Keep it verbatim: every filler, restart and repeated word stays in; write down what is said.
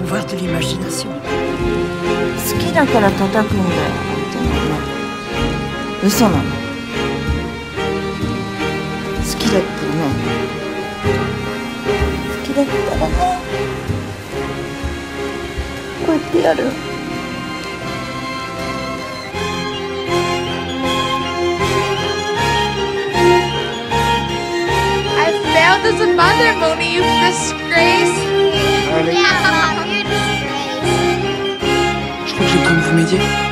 pouvoir de l'imagination. 好きだから叩くんだよ、あんたの女。嘘なの。好きだったらね。好きだったらね。こうやってやる。 I failed as a mother, Moni. You've disgraced me. Allez. Yeah, you're disgraced. Je crois que je peux vous m'aider.